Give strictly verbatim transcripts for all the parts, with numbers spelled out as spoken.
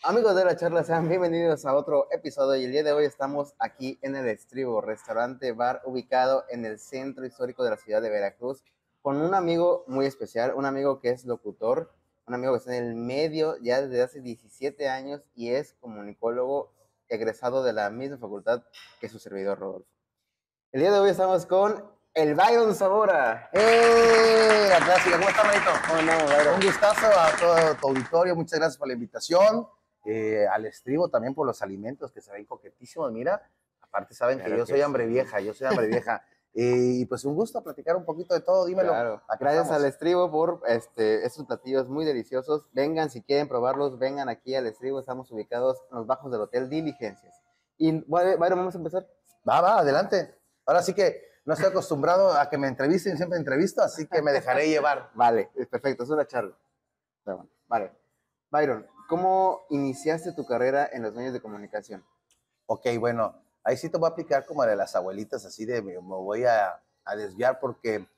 Amigos de la charla, sean bienvenidos a otro episodio y el día de hoy estamos aquí en el Estribo, restaurante bar ubicado en el centro histórico de la ciudad de Veracruz, con un amigo muy especial, un amigo que es locutor, un amigo que está en el medio ya desde hace diecisiete años y es comunicólogo egresado de la misma facultad que su servidor Rodolfo. El día de hoy estamos con el Byron Zamora. ¡Eh! Gracias, ¿cómo está, manito? Oh, no, Byron. Un gustazo a todo tu auditorio, muchas gracias por la invitación. Eh, al Estribo también por los alimentos que se ven coquetísimos, mira. Aparte saben Claro que yo que soy sí. hambre vieja, yo soy hambre vieja. Eh, y pues un gusto platicar un poquito de todo, dímelo. Claro. Aquí Gracias estamos. al Estribo por este, estos platillos muy deliciosos. Vengan si quieren probarlos, vengan aquí al Estribo. Estamos ubicados en los bajos del Hotel Diligencias. Y bueno, vamos a empezar. Va, va, adelante. Ahora sí que no estoy acostumbrado a que me entrevisten, siempre entrevisto, así que me dejaré llevar. Vale, es perfecto, es una charla. Vale. Byron, ¿cómo iniciaste tu carrera en los medios de comunicación? Ok, bueno, ahí sí te voy a aplicar como de las abuelitas, así de me voy a, a desviar porque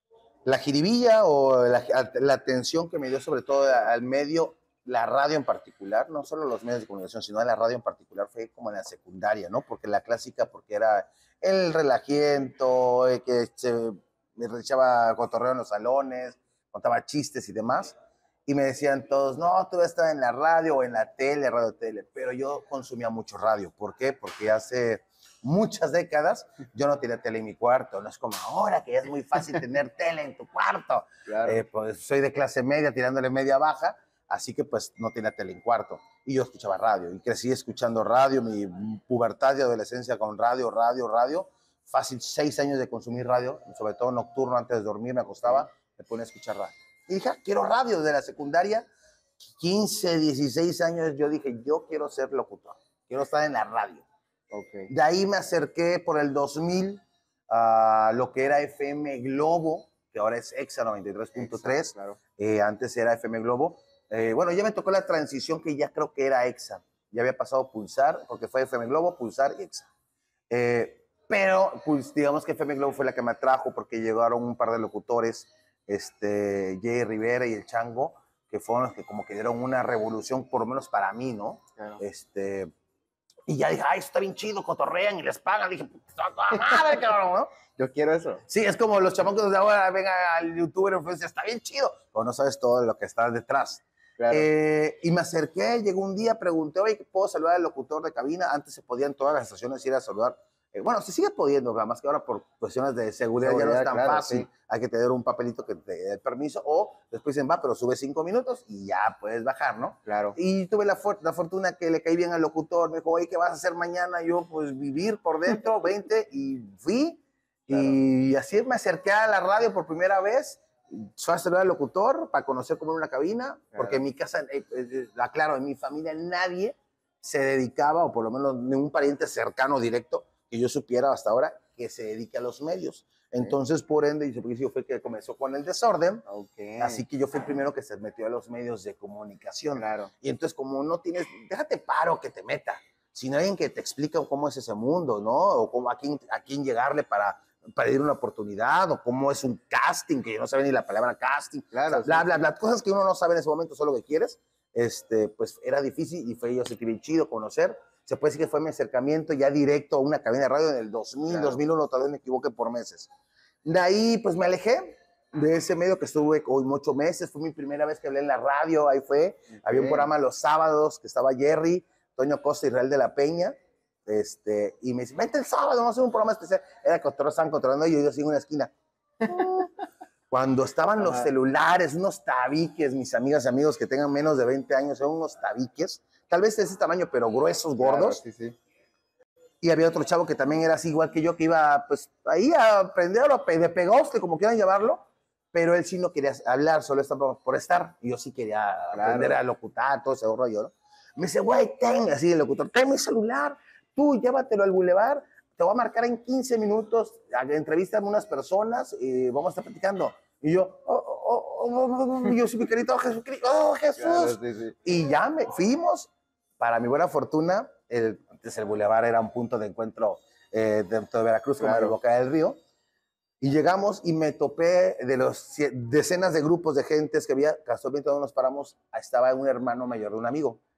la jiribilla o la, la atención que me dio sobre todo al medio, la radio en particular, no solo los medios de comunicación, sino la radio en particular, fue como en la secundaria, ¿no? Porque la clásica, porque era el relajiento, el que se me echaba cotorreo en los salones, contaba chistes y demás. Y me decían todos, no, tú vas a estar en la radio o en la tele, radio, tele. Pero yo consumía mucho radio. ¿Por qué? Porque hace muchas décadas yo no tenía tele en mi cuarto. No es como ahora que ya es muy fácil tener tele en tu cuarto. Claro. Eh, pues soy de clase media, tirándole media baja, así que pues no tenía tele en cuarto. Y yo escuchaba radio y crecí escuchando radio, mi pubertad y adolescencia con radio, radio, radio. Fácil seis años de consumir radio, sobre todo nocturno, antes de dormir me acostaba, me ponía a escuchar radio. Y dije, ah, quiero radio desde la secundaria, quince, dieciséis años, yo dije, yo quiero ser locutor, quiero estar en la radio. Okay. De ahí me acerqué por el dos mil a lo que era F M Globo, que ahora es Exa noventa y tres punto tres, claro. eh, antes era F M Globo. Eh, bueno, ya me tocó la transición que ya creo que era Exa, ya había pasado Pulsar, porque fue F M Globo, Pulsar y Exa. Eh, pero pues digamos que F M Globo fue la que me atrajo porque llegaron un par de locutores, este, Jay Rivera y el Chango, que fueron los que como que dieron una revolución, por lo menos para mí, ¿no? Claro. Este, y ya dije, ay, está bien chido, cotorrean y les pagan. Dije, madre, cabrón, ¿no? Yo quiero eso. Sí, es como los chamacos de ahora, venga al youtuber, influencer, está bien chido, pero no sabes todo lo que está detrás. Claro. Eh, y me acerqué, llegó un día, pregunté, oye, ¿puedo saludar al locutor de cabina? Antes se podían todas las estaciones ir a saludar. Eh, bueno, se sigue pudiendo, más que ahora por cuestiones de seguridad, seguridad ya no es tan claro, fácil. Sí. Hay que tener un papelito que te dé el permiso, o después dicen, va, pero sube cinco minutos y ya puedes bajar, ¿no? Claro. Y tuve la, la fortuna que le caí bien al locutor, me dijo, oye, ¿qué vas a hacer mañana? Yo, pues, vivir por dentro, veinte, y fui. Claro. Y así me acerqué a la radio por primera vez. Fue a saludar al locutor para conocer cómo era una cabina, claro. Porque en mi casa, eh, eh, aclaro, en mi familia nadie se dedicaba, o por lo menos ningún pariente cercano directo que yo supiera hasta ahora, que se dedique a los medios. Entonces, por ende, yo fue el que comenzó con el desorden, okay. Así que yo fui el primero que se metió a los medios de comunicación. Claro. Y entonces, como no tienes, déjate paro que te meta, sino alguien que te explica cómo es ese mundo, ¿no? O cómo, a quién, a quién llegarle para pedir una oportunidad, o cómo es un casting, que yo no sabe ni la palabra casting, claro, o sea, bla, bla, bla, cosas que uno no sabe en ese momento, solo que quieres, este, pues era difícil y fue yo sé que bien chido conocer. Se puede decir que fue mi acercamiento ya directo a una cabina de radio en el dos mil, claro. dos mil uno, tal vez me equivoque por meses. De ahí, pues me alejé de ese medio que estuve hoy ocho meses, fue mi primera vez que hablé en la radio, ahí fue, okay. Había un programa los sábados que estaba Jerry, Toño Costa y Israel de la Peña, este, y me dice, vente el sábado, vamos a hacer un programa especial. Era que todos estaban controlando y yo, yo sigo en una esquina. Cuando estaban los celulares, unos tabiques, mis amigas y amigos que tengan menos de veinte años, eran unos tabiques, tal vez de ese tamaño, pero gruesos, gordos. Claro, sí, sí. Y había otro chavo que también era así igual que yo, que iba pues ahí a aprender de pegoste, como quieran llamarlo, pero él sí no quería hablar, solo estaba por estar. Y yo sí quería claro. aprender a locutar, todo ese rollo, ¿no? Me dice, güey, ten, así el locutor, ten mi celular, tú llévatelo al bulevar, te voy a marcar en quince minutos, entrevista a unas personas y vamos a estar platicando. Y yo, oh, oh, oh, oh, yo soy mi querido Jesucristo, oh, Jesús. Claro, sí, sí. Y ya me fuimos, para mi buena fortuna, el, antes el bulevar era un punto de encuentro eh, dentro de Veracruz, claro. Como en Boca del Río. Y llegamos y me topé de los decenas de grupos de gentes que había, casualmente donde nos paramos, estaba un hermano mayor de un amigo.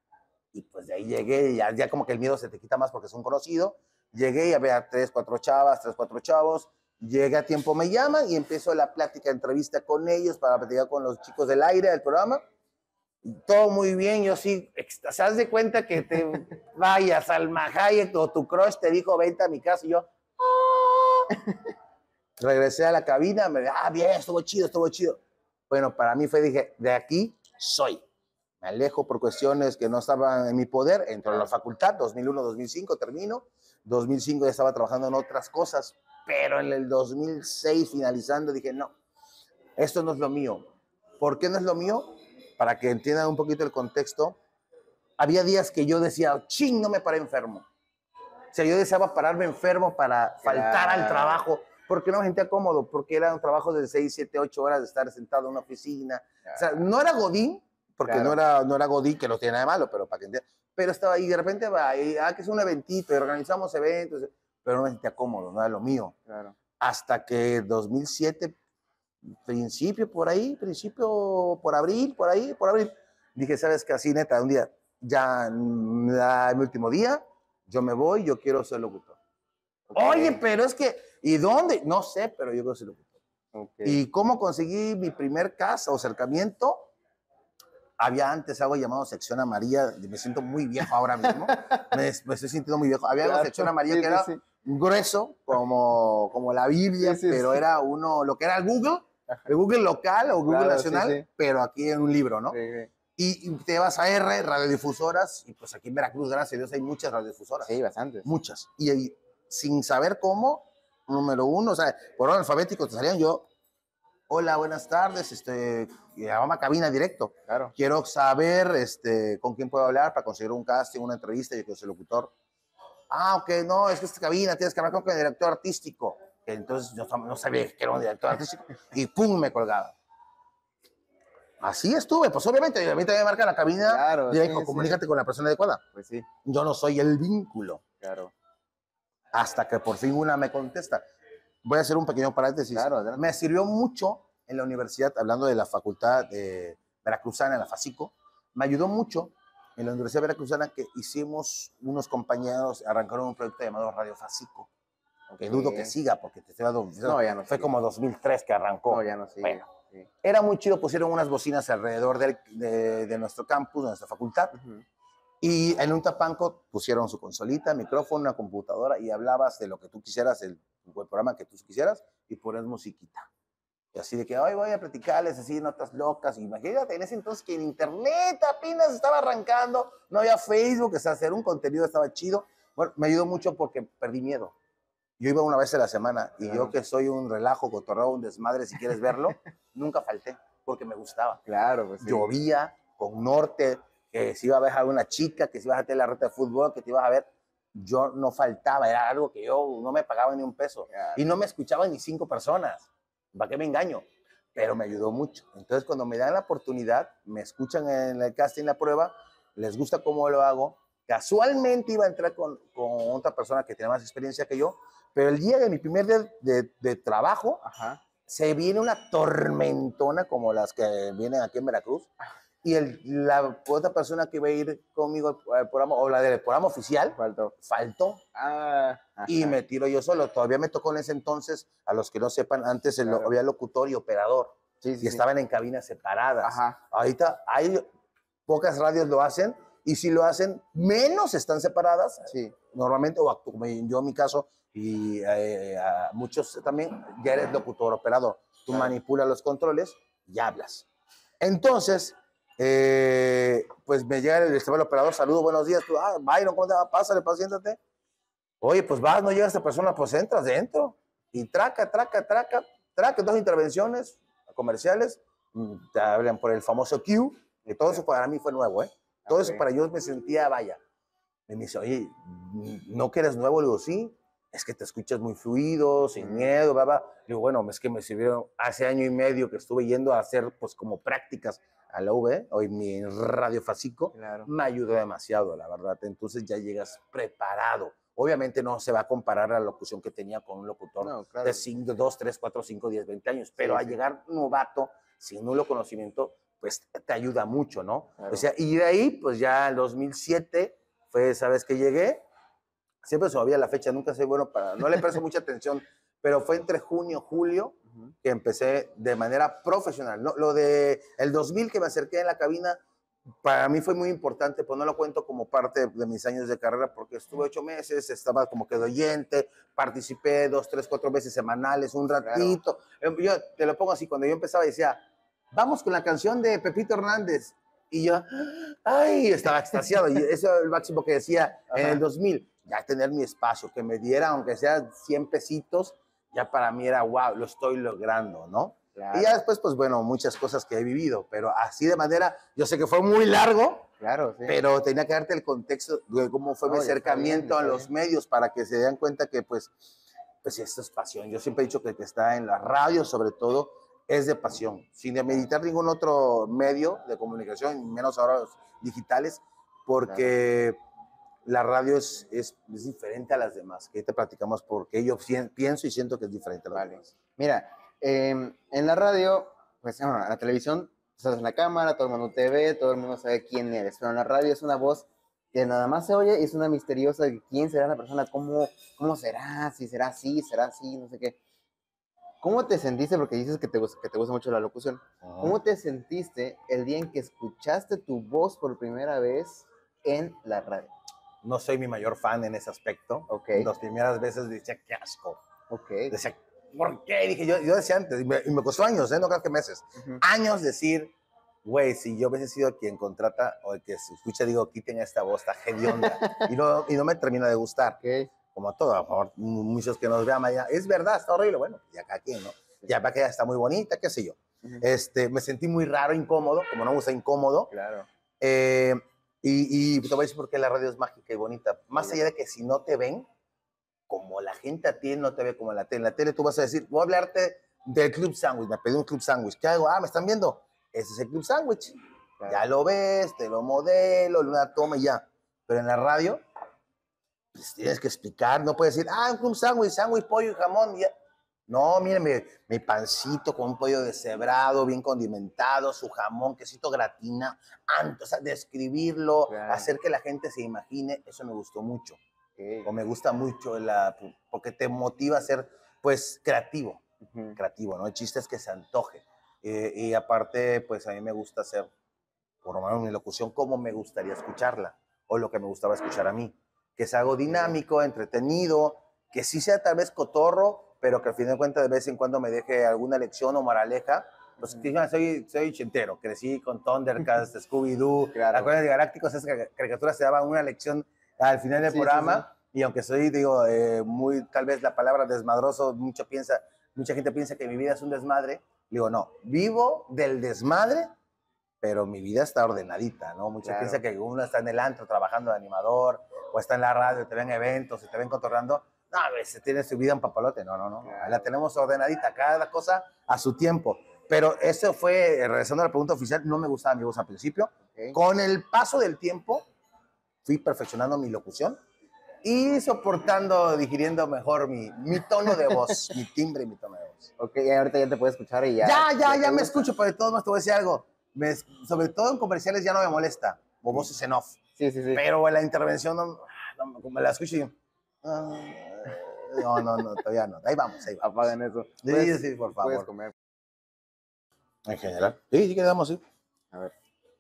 Y pues de ahí llegué, y ya, ya como que el miedo se te quita más porque es un conocido. Llegué y había tres, cuatro chavas, tres, cuatro chavos. Llegué a tiempo, me llaman y empiezo la plática, entrevista con ellos para platicar con los chicos del aire del programa. Todo muy bien, yo sí, se haz de cuenta que te vayas al Hayek o tu crush te dijo, vente a mi casa y yo, ¡ah! Regresé a la cabina, me dije, ah, bien, estuvo chido, estuvo chido. Bueno, para mí fue, dije, de aquí soy. Me alejo por cuestiones que no estaban en mi poder, entro a la facultad, dos mil uno, dos mil cinco, termino. dos mil cinco ya estaba trabajando en otras cosas, pero en el dos mil seis, finalizando, dije, no, esto no es lo mío. ¿Por qué no es lo mío? Para que entiendan un poquito el contexto, había días que yo decía, ching, no me paré enfermo. O sea, yo deseaba pararme enfermo para faltar Claro. al trabajo, porque no me sentía cómodo, porque era un trabajo de seis, siete, ocho horas de estar sentado en una oficina. Claro. O sea, no era godín, porque Claro. no, era, no era godín, que no tiene nada de malo, pero para que entiendan. Pero estaba ahí, de repente va, y, ah, que es un eventito, y organizamos eventos, pero no me sentía cómodo, no era lo mío. Claro. Hasta que dos mil siete, principio por ahí, principio por abril, por ahí, por abril, dije, ¿sabes qué? Así, neta, un día, ya, ya mi último día, yo me voy, yo quiero ser locutor. Okay. Oye, pero es que, ¿y dónde? No sé, pero yo quiero ser locutor. Okay. ¿Y cómo conseguí mi primer casa o acercamiento? Había antes algo llamado sección amarilla, me siento muy viejo ahora mismo, me, me estoy sintiendo muy viejo. Había claro, algo sección amarilla sí, que era sí. grueso, como, como la Biblia, sí, sí, pero sí. era uno, lo que era el Google, el Google local o Google claro, nacional, sí, sí. pero aquí en un libro, ¿no? Sí, sí. Y, y te vas a R, radiodifusoras, y pues aquí en Veracruz, gracias a Dios, hay muchas radiodifusoras. Sí, bastantes. Muchas. Y, y sin saber cómo, número uno, o sea, por orden alfabético te salían yo, hola, buenas tardes, este, llamaba cabina directo. Claro. Quiero saber este, con quién puedo hablar para conseguir un casting, una entrevista, yo quiero ser locutor. Ah, ok, no, es que esta cabina tienes que hablar con el director artístico. Entonces yo no sabía que era un director artístico y pum, me colgaba. Así estuve, pues obviamente, obviamente me marca la cabina claro, y sí, dijo, comunícate sí. con la persona adecuada. Pues sí. Yo no soy el vínculo. Claro. Hasta que por fin una me contesta. Voy a hacer un pequeño paréntesis. Claro, me sirvió mucho en la universidad, hablando de la facultad de Veracruzana, en la FACICO, me ayudó mucho en la Universidad Veracruzana que hicimos unos compañeros, arrancaron un proyecto llamado Radio FACICO, que okay. dudo que siga, porque te estoy dando, no, ya no fue sigue. Como dos mil tres que arrancó. No, ya no sigue. Bueno, sí. Era muy chido, pusieron unas bocinas alrededor de, de, de nuestro campus, de nuestra facultad, uh-huh. y en un tapanco pusieron su consolita, micrófono, una computadora, y hablabas de lo que tú quisieras, el, el programa que tú quisieras, y pones musiquita. Y así de que, hoy voy a platicarles así, notas locas. Imagínate, en ese entonces que en internet apenas estaba arrancando, no había Facebook, o sea, hacer un contenido estaba chido. Bueno, me ayudó mucho porque perdí miedo. Yo iba una vez a la semana y claro. yo que soy un relajo, cotorreo, un desmadre, si quieres verlo, nunca falté porque me gustaba. Claro, pues sí. Llovía con norte, que si iba a ver a una chica, que si ibas a tener la reta de fútbol, que te ibas a ver. Yo no faltaba, era algo que yo no me pagaba ni un peso. Claro. Y no me escuchaban ni cinco personas. ¿Para qué me engaño? Pero me ayudó mucho. Entonces, cuando me dan la oportunidad, me escuchan en el casting, la prueba, les gusta cómo lo hago. Casualmente iba a entrar con, con otra persona que tenía más experiencia que yo, pero el día de mi primer día de, de trabajo, Ajá. se viene una tormentona como las que vienen aquí en Veracruz, y el, la otra persona que iba a ir conmigo al programa, o la del programa oficial, faltó. faltó. Ah, y me tiro yo solo. Todavía me tocó en ese entonces, a los que no sepan, antes el, claro. había locutor y operador, sí, sí, y estaban sí. en cabinas separadas. Ajá. Ahorita hay pocas radios lo hacen, y si lo hacen, menos están separadas. Sí. Normalmente, o como yo en mi caso, y eh, a muchos también, ya eres locutor, operador. Tú claro. manipulas los controles y hablas. Entonces, eh, pues me llega el, el operador, saludo, buenos días. Tú, ah, Byron, ¿cómo te va? Pásale, siéntate. Oye, pues vas, no llega esta persona, pues entras dentro. Y traca, traca, traca, traca, dos intervenciones comerciales, te hablan por el famoso Q, que todo eso para mí fue nuevo, ¿eh? Todo okay. eso para yo me sentía, vaya. Y me dice, oye, ¿no que eres nuevo? Le digo, sí, es que te escuchas muy fluido, sin miedo, bla, bla. Le digo, bueno, es que me sirvieron hace año y medio que estuve yendo a hacer, pues, como prácticas a la U V, hoy mi Radio FACICO, claro. me ayudó demasiado, la verdad. Entonces ya llegas preparado. Obviamente no se va a comparar a la locución que tenía con un locutor no, claro. de cinco, dos, tres, cuatro, cinco, diez, veinte años, pero sí, a sí. llegar novato, sin nulo conocimiento, pues te ayuda mucho, ¿no? Claro. O sea, y de ahí, pues ya en dos mil siete fue esa vez que llegué. Siempre se me olvida la fecha, nunca soy bueno para, no le presto mucha atención, pero fue entre junio, julio, uh-huh. que empecé de manera profesional. No, lo de el dos mil que me acerqué en la cabina, para mí fue muy importante, pues no lo cuento como parte de mis años de carrera, porque estuve ocho meses, estaba como que de oyente, participé dos, tres, cuatro veces semanales, un ratito. Claro. Yo te lo pongo así, cuando yo empezaba decía, vamos con la canción de Pepito Hernández. Y yo, ay, estaba extasiado. Y eso es el máximo que decía en el dos mil. Ya tener mi espacio, que me diera, aunque sea cien pesitos, ya para mí era, wow, lo estoy logrando, ¿no? Claro. Y ya después, pues bueno, muchas cosas que he vivido, pero así de manera, yo sé que fue muy largo, claro, sí. pero tenía que darte el contexto de cómo fue no, mi acercamiento bien, a los bien. medios para que se den cuenta que, pues, pues esto es pasión. Yo siempre he dicho que el que está en la radio, sobre todo, es de pasión, sin meditar ningún otro medio de comunicación, menos ahora los digitales, porque... Claro. La radio es, es, es diferente a las demás, que ahí te platicamos porque yo pienso y siento que es diferente a las vale. demás. Mira, eh, en la radio, pues bueno, en la televisión, estás en la cámara, todo el mundo te ve, todo el mundo sabe quién eres, pero en la radio es una voz que nada más se oye y es una misteriosa de quién será la persona, cómo, cómo será, si será así, será así, no sé qué. ¿Cómo te sentiste? Porque dices que te, que te gusta mucho la locución. Uh-huh. ¿Cómo te sentiste el día en que escuchaste tu voz por primera vez en la radio? No soy mi mayor fan en ese aspecto. Okay. Las primeras veces decía, qué asco. Okay. Decía, ¿por qué? Dije, yo, yo decía antes, y me, y me costó años, ¿eh? No creo que meses. Uh-huh. Años decir, güey, si yo hubiese sido quien contrata o el que se escucha, digo, quiten esta voz, está hedionda. y, no, y no me termina de gustar. Okay. Como a todo, a favor, muchos que nos vean mañana, es verdad, está horrible. Bueno, ya cada quien, ¿no? Sí. Ya para que ya está muy bonita, qué sé yo. Uh-huh. este, me sentí muy raro, incómodo, como no me gusta incómodo. Claro. Eh, Y, y te voy a decir por qué la radio es mágica y bonita. Más allá de que si no te ven, como la gente a ti no te ve como en la tele. En la tele tú vas a decir, voy a hablarte del Club Sándwich. Me pedí un Club Sándwich. ¿Qué hago? Ah, ¿me están viendo? Ese es el Club Sándwich. Claro. Ya lo ves, te lo modelo, una toma y ya. Pero en la radio, pues tienes que explicar. No puedes decir, ah, un Club Sándwich, sándwich, pollo y jamón. Y ya. No, miren, mi, mi pancito con un pollo deshebrado, bien condimentado, su jamón, quesito gratina, antes, o sea, describirlo, claro. hacer que la gente se imagine, eso me gustó mucho. Okay. O me gusta mucho, la, porque te motiva a ser, pues, creativo, uh-huh. creativo, ¿no? El chiste es que se antoje. Eh, y aparte, pues, a mí me gusta hacer, por lo menos mi locución, como me gustaría escucharla, o lo que me gustaba escuchar a mí. Que es algo dinámico, entretenido, que sí sea tal vez cotorro, pero que al fin de cuentas de vez en cuando me deje alguna lección o moraleja. Pues uh-huh. soy, soy chentero, crecí con Thundercats, Scooby-Doo, claro. la Cola de Galácticos, esas caricaturas se daban una lección al final del sí, programa, sí, sí. y aunque soy, digo, eh, muy, tal vez la palabra desmadroso, mucho piensa, mucha gente piensa que mi vida es un desmadre, digo, no, vivo del desmadre, pero mi vida está ordenadita, ¿no? Mucha claro. piensa que uno está en el antro trabajando de animador, o está en la radio, te ven eventos, y te ven cotorreando. No, a veces tiene su vida en papalote. No, no, no. Claro. La tenemos ordenadita, cada cosa a su tiempo. Pero eso fue, regresando a la pregunta oficial, no me gustaba mi voz al principio. Okay. Con el paso del tiempo, fui perfeccionando mi locución y soportando, digiriendo mejor mi, mi tono de voz, mi timbre y mi tono de voz. Ok, ahorita ya te puedes escuchar y ya. Ya, ya, ya, ya me escucho, pero de todos modos te voy a decir algo. Me, sobre todo en comerciales ya no me molesta, o voces en off. Sí, sí, sí. Pero la intervención, no, no, me la escucho y yo... Ah, no, no, no, todavía no. Ahí vamos, ahí vamos. Apagan eso. Sí, ¿Puedes, sí, por favor. Puedes comer. En general. Sí, sí quedamos, sí. A ver.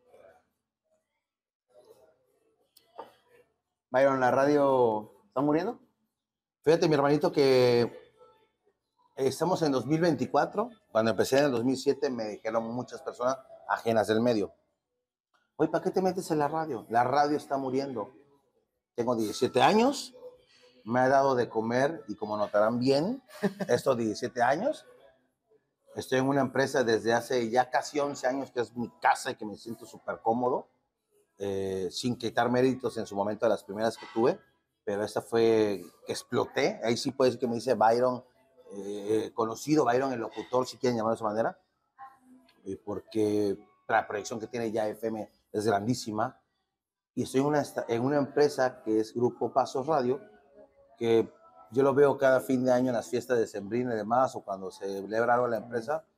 Byron, ¿la radio está muriendo? Fíjate, mi hermanito, que estamos en dos mil veinticuatro. Cuando empecé en el dos mil siete me dijeron muchas personas ajenas del medio. Oye, ¿para qué te metes en la radio? La radio está muriendo. Tengo diecisiete años. Me ha dado de comer, y como notarán bien, estos diecisiete años, estoy en una empresa desde hace ya casi once años, que es mi casa y que me siento súper cómodo, eh, sin quitar méritos en su momento de las primeras que tuve, pero esta fue que exploté. Ahí sí puede decir que me dice Byron, eh, conocido Byron, el locutor, si quieren llamarlo de esa manera, eh, porque la proyección que tiene ya F M es grandísima, y estoy en una, en una empresa que es Grupo Pasos Radio, que yo lo veo cada fin de año en las fiestas de Sembrina y demás, o cuando se celebra algo en la empresa,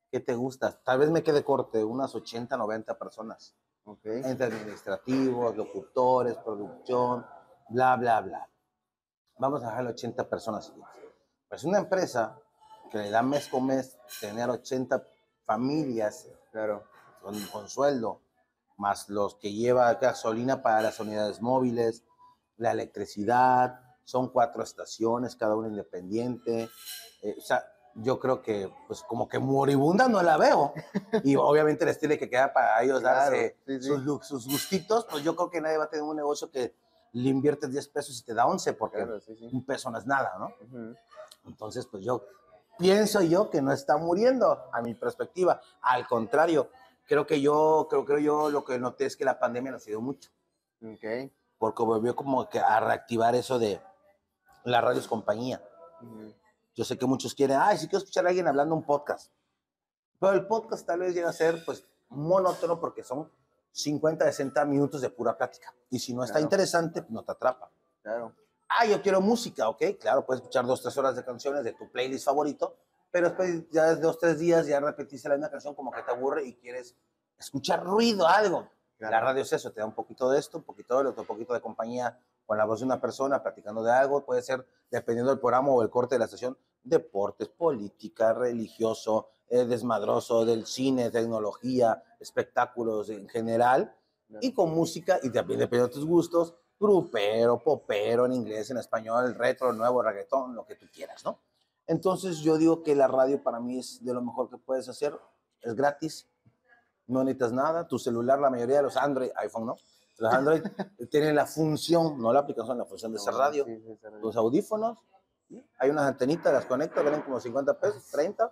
¿Qué te gusta? Tal vez me quede corte, unas ochenta, noventa personas. Okay. Entre administrativos, locutores, producción, bla, bla, bla. Vamos a dejar ochenta personas. Pues una empresa que le da mes con mes tener ochenta familias, claro, con, con sueldo, más los que lleva gasolina para las unidades móviles, la electricidad, son cuatro estaciones, cada una independiente. Eh, o sea, yo creo que, pues, como que moribunda no la veo. Y obviamente les tiene que quedar para ellos claro, darse sí, sí. sus, sus gustitos. Pues yo creo que nadie va a tener un negocio que le inviertes diez pesos y te da once, porque Claro, sí, sí. un peso no es nada, ¿no? Uh-huh. Entonces, pues yo pienso yo que no está muriendo, a mi perspectiva. Al contrario, creo que yo, creo, creo yo lo que noté es que la pandemia nos ayudó mucho. Okay. Porque volvió como que a reactivar eso de la radio es compañía. Uh-huh. Yo sé que muchos quieren, ay, sí quiero escuchar a alguien hablando un podcast. Pero el podcast tal vez llega a ser, pues, monótono porque son cincuenta, sesenta minutos de pura plática. Y si no está claro. interesante, no te atrapa. Claro. Ah, yo quiero música, ok, claro, puedes escuchar dos, tres horas de canciones de tu playlist favorito, pero después ya de dos, tres días ya repetiste la misma canción como que te aburre y quieres escuchar ruido, algo. Claro. La radio es eso, te da un poquito de esto, un poquito de otro, un poquito de compañía con la voz de una persona platicando de algo, puede ser, dependiendo del programa o el corte de la estación, deportes, política, religioso, eh, desmadroso, del cine, tecnología, espectáculos en general, claro. Y con música, y también dependiendo de tus gustos, grupero, popero, en inglés, en español, retro, nuevo, reggaetón, lo que tú quieras, ¿no? Entonces yo digo que la radio para mí es de lo mejor que puedes hacer, es gratis, no necesitas nada, tu celular, la mayoría de los Android, iPhone, ¿no? Los Android tienen la función, no la aplicación, la función de esa radio, sí, sí, radio. Tus audífonos, hay unas antenitas, las conectas, valen como cincuenta pesos, treinta,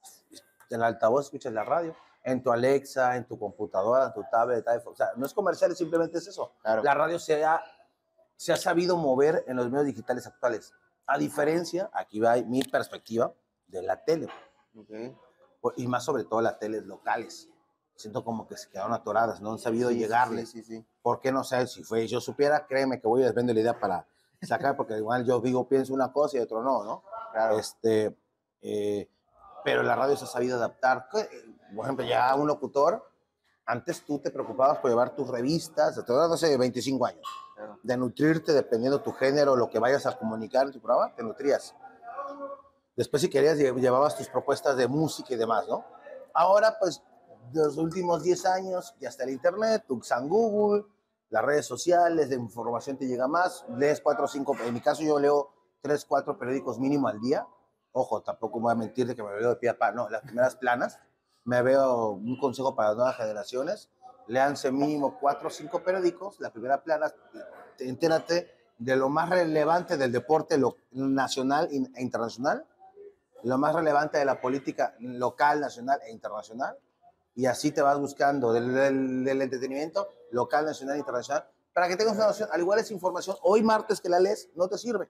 en el altavoz escuchas la radio, en tu Alexa, en tu computadora, en tu tablet, iPhone, o sea, no es comercial, simplemente es eso. Claro. La radio se ha, se ha sabido mover en los medios digitales actuales, a diferencia, aquí va mi perspectiva, de la tele. Okay. Y más sobre todo las teles locales. Siento como que se quedaron atoradas, no han sabido sí, llegarles. Sí, sí, sí. ¿Por qué no sé? Si fue, yo supiera, créeme que voy a desvender la idea para sacar, porque igual yo digo, pienso una cosa y otro no, ¿no? Claro. Este, eh, pero la radio se ha sabido adaptar. Por ejemplo, ya un locutor, antes tú te preocupabas por llevar tus revistas, te estoy hace veinticinco años, claro. De nutrirte dependiendo de tu género, lo que vayas a comunicar en tu programa, te nutrías. Después, si querías, llevabas tus propuestas de música y demás, ¿no? Ahora, pues, de los últimos diez años, ya está el internet, tu San Google, las redes sociales, de información te llega más, lees cuatro o cinco, en mi caso yo leo tres, cuatro periódicos mínimo al día. Ojo, tampoco voy a mentir de que me veo de pie a pie, no, las primeras planas, me veo un consejo para las nuevas generaciones, léanse mínimo cuatro o cinco periódicos, la primera plana, entérate de lo más relevante del deporte lo, nacional e internacional, lo más relevante de la política local, nacional e internacional, y así te vas buscando del, del, del entretenimiento local, nacional e internacional, para que tengas una noción. Al igual es información, hoy martes que la lees, no te sirve.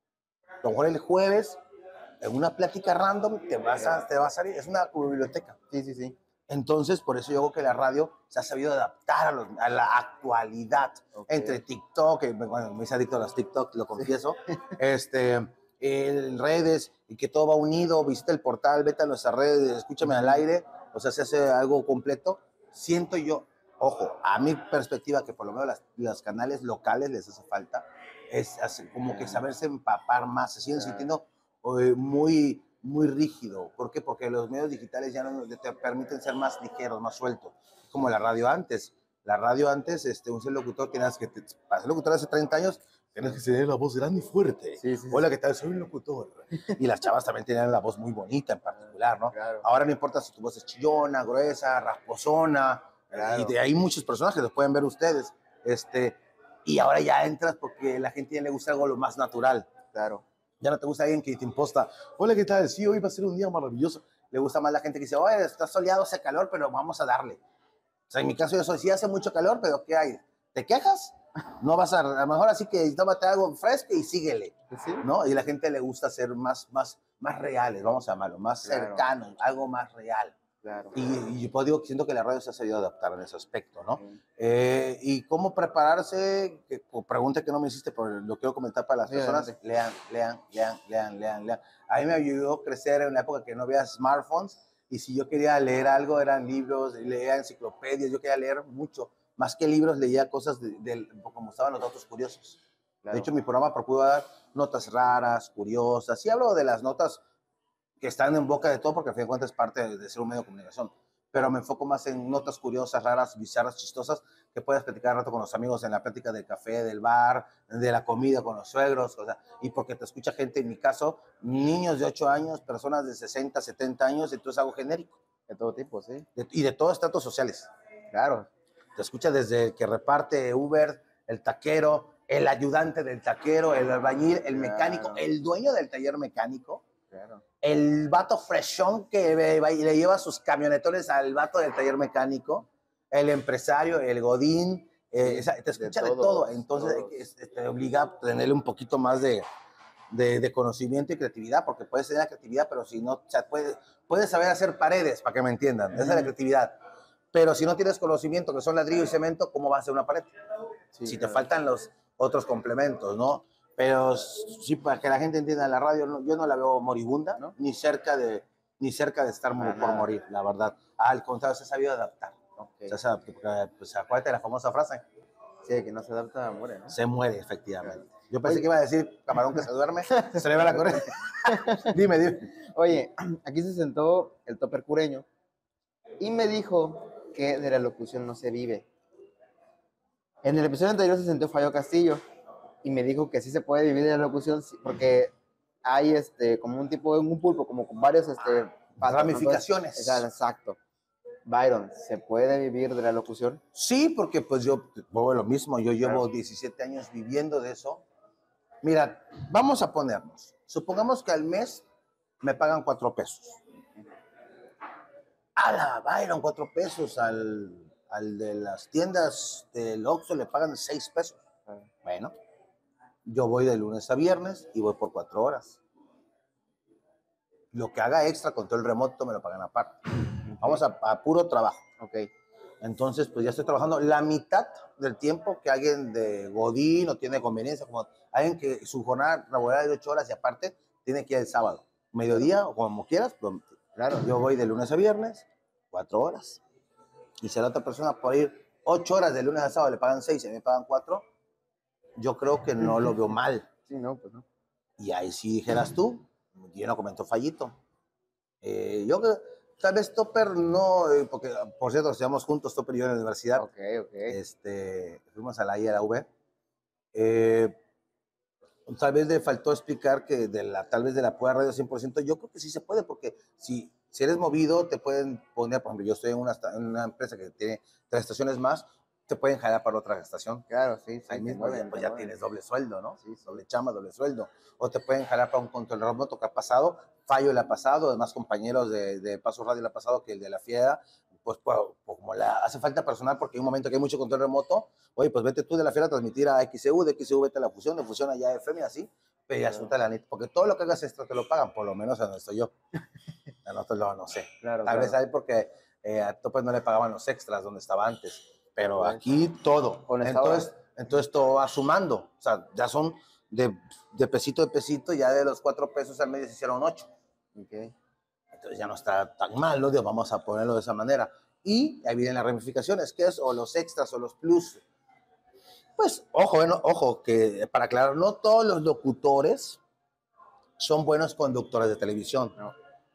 A lo mejor el jueves, en una plática random, te vas a, te va a salir, es una biblioteca. Sí, sí, sí. Entonces, por eso yo creo que la radio se ha sabido adaptar a, los, a la actualidad. Okay. Entre TikTok, bueno, me hice adicto a los TikTok, lo confieso, sí. este, en redes, y que todo va unido, visita el portal, vete a nuestras redes, escúchame al aire, o sea, se hace algo completo. Siento yo, ojo, a mi perspectiva, que por lo menos las, los canales locales les hace falta, es hacer, como que saberse empapar más, se siguen sintiendo eh, muy, muy rígido. ¿Por qué? Porque los medios digitales ya no te permiten ser más ligeros, más sueltos, como la radio antes. La radio antes, este, un ser locutor, tenías que, te, para ser locutor hace treinta años, tenías que tener la voz grande y fuerte. Sí, sí, Hola, ¿qué tal? Soy un locutor. Y las chavas también tenían la voz muy bonita en particular, ¿no? Claro. Ahora no importa si tu voz es chillona, gruesa, rasposona, claro. Y de ahí muchos personajes los pueden ver ustedes. Este, y ahora ya entras porque la gente ya le gusta algo lo más natural. Claro. Ya no te gusta alguien que te imposta. Hola, ¿qué tal? Sí, hoy va a ser un día maravilloso. Le gusta más la gente que dice, oye, está soleado, hace calor, pero vamos a darle. O sea, en mi caso yo soy, sí hace mucho calor, pero ¿qué hay? ¿Te quejas? No vas a, a lo mejor así que tómate algo fresco y síguele, ¿sí? ¿No? Y a la gente le gusta ser más, más, más reales, vamos a llamarlo, más claro. cercanos, algo más real. Claro. Y, y yo digo, siento que la radio se ha sabido adaptar en ese aspecto, ¿no? Sí. Eh, y cómo prepararse, que, pregunta que no me hiciste, pero lo quiero comentar para las sí, personas, sí. lean, lean, lean, lean, lean, lean. A mí me ayudó a crecer en una época que no había smartphones, Y si yo quería leer algo, eran libros, leía enciclopedias, yo quería leer mucho. Más que libros, leía cosas de, de, como estaban los datos curiosos. Claro. De hecho, mi programa procura dar notas raras, curiosas. Sí hablo de las notas que están en boca de todo, porque al fin de cuentas es parte de, de ser un medio de comunicación. Pero me enfoco más en notas curiosas, raras, bizarras, chistosas, que puedes platicar un rato con los amigos en la plática del café, del bar, de la comida con los suegros. O sea, y porque te escucha gente, en mi caso, niños de ocho años, personas de sesenta, setenta años, entonces hago genérico. De todo tipo, sí. De, y de todos estratos sociales. Claro. Te escucha desde el que reparte Uber, el taquero, el ayudante del taquero, el albañil, el mecánico, claro. El dueño del taller mecánico. Claro. El vato freshón que le lleva sus camionetones al vato del taller mecánico, el empresario, el godín, eh, sí, te escucha de, de todo, todo. Entonces todos. Te obliga a tenerle un poquito más de, de, de conocimiento y creatividad, porque puedes tener la creatividad, pero si no, o sea, puedes, puedes saber hacer paredes, para que me entiendan, esa es la creatividad. Pero si no tienes conocimiento, que son ladrillo y cemento, ¿cómo va a ser una pared? Sí, si claro. Te faltan los otros complementos, ¿no? Pero sí, para que la gente entienda, la radio no, yo no la veo moribunda, ¿no? Ni cerca de, ni cerca de estar ah, por morir, la verdad. Al contrario, se ha sabido adaptar. Okay. Se sabe, pues, acuérdate de la famosa frase. Sí, que no se adapta, muere, ¿no? Se muere, efectivamente. Claro. Yo pensé Oye. que iba a decir camarón que se duerme, se le va la corriente. Dime, dime. Oye, aquí se sentó el topper cureño y me dijo que de la locución no se vive. En el episodio anterior se sentó Fallo Castillo y me dijo que sí se puede vivir de la locución porque hay este, como un tipo de un pulpo, como con varios este, patos, ramificaciones. Entonces, exacto. Byron, ¿se puede vivir de la locución? Sí, porque pues yo, bueno, lo mismo, yo llevo claro. diecisiete años viviendo de eso. Mira, vamos a ponernos, supongamos que al mes me pagan cuatro pesos. ¡Hala, Byron, cuatro pesos! Al, al de las tiendas del Oxxo le pagan seis pesos. Ah. Bueno, yo voy de lunes a viernes y voy por cuatro horas. Lo que haga extra con todo el remoto me lo pagan aparte. Vamos a, a puro trabajo. Ok. Entonces, pues ya estoy trabajando la mitad del tiempo que alguien de Godín no tiene conveniencia, como alguien que su jornada laboral es de ocho horas y aparte tiene que ir el sábado, mediodía o como quieras. Pero, claro, yo voy de lunes a viernes, cuatro horas. Y si a la otra persona por ir ocho horas de lunes a sábado le pagan seis y me pagan cuatro, yo creo que no lo veo mal. Sí, no, pues no. Y ahí sí dijeras tú, yo no comento Fallito. Eh, yo que tal vez Topper no, eh, porque por cierto, estudiamos juntos, Topper y yo en la universidad. Ok, ok. Este, fuimos a la I A, a la U B. Eh, tal vez le faltó explicar que de la, tal vez de la pura radio cien por ciento, yo creo que sí se puede, porque si, si eres movido, te pueden poner, por ejemplo, yo estoy en una, en una empresa que tiene tres estaciones más, te pueden jalar para otra estación. Claro, sí, sí. Ahí mismo mueven, ya, pues ya tienes doble sueldo, ¿no? Sí, sí. Doble chamba, doble sueldo. O te pueden jalar para un control remoto que ha pasado, Fallo le ha pasado, además compañeros de, de Paso Radio le ha pasado, que el de la Fiera, pues, pues, pues como le hace falta personal porque hay un momento que hay mucho control remoto, oye, pues vete tú de la Fiera a transmitir a X C U, de X C U vete a la fusión, de fusión allá a F M y así, pero ya suelta la neta, porque todo lo que hagas extra te lo pagan, por lo menos a donde estoy yo. A nosotros no, no sé. Claro, Tal claro. vez hay porque eh, a Topper no le pagaban los extras donde estaba antes. Pero aquí todo. Entonces, entonces todo va sumando. O sea, ya son de, de pesito de pesito, ya de los cuatro pesos al mes se hicieron ocho. Okay. Entonces ya no está tan mal, ¿no? Dios, vamos a ponerlo de esa manera. Y ahí vienen las ramificaciones, que es o los extras o los plus. Pues, ojo, bueno, ojo, que para aclarar, no todos los locutores son buenos conductores de televisión. No.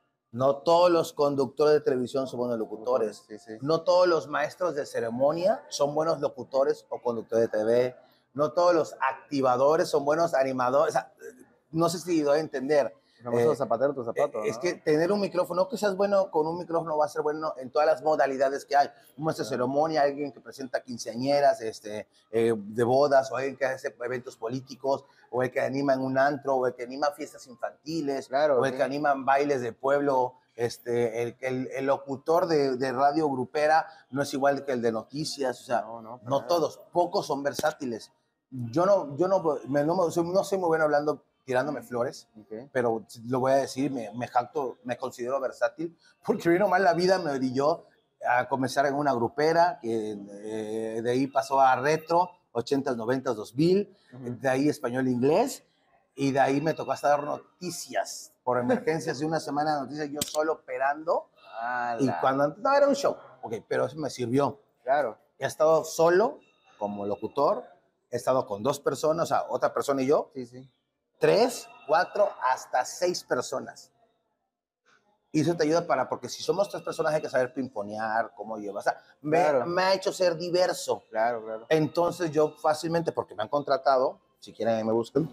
No todos los conductores de televisión son buenos locutores. Sí, sí. No todos los maestros de ceremonia son buenos locutores o conductores de T V. No todos los activadores son buenos animadores. O sea, no sé si doy a entender. Eh, zapatero, tu zapato, eh, es ¿no? que tener un micrófono, no que seas bueno con un micrófono, va a ser bueno en todas las modalidades que hay. Un maestro de ceremonia, alguien que presenta quinceañeras, este, eh, de bodas, o alguien que hace eventos políticos, o el que anima en un antro, o el que anima fiestas infantiles, claro, o el sí. que anima bailes de pueblo. Este, el, el, el locutor de, de radio grupera no es igual que el de noticias. O sea, no, no, no todos, pocos son versátiles. Yo no, yo no, me, no, no soy muy bueno hablando, tirándome flores, okay. Pero lo voy a decir, me, me jacto, me considero versátil, porque vino mal la vida, me orilló a comenzar en una grupera, que eh, de ahí pasó a retro, ochentas, noventas, dos mil, uh-huh. De ahí español, inglés, y de ahí me tocó hasta dar noticias, por emergencias de una semana de noticias, yo solo operando Y ¡Hala! cuando no era un show, ok, pero eso me sirvió. Claro, He estado solo como locutor, he estado con dos personas, o sea, otra persona y yo, sí, sí. tres, cuatro, hasta seis personas. Y eso te ayuda para, porque si somos tres personas hay que saber pimponear, cómo llevar. O sea, me, Claro. me ha hecho ser diverso. Claro, claro. Entonces yo fácilmente, porque me han contratado, si quieren ahí me buscan,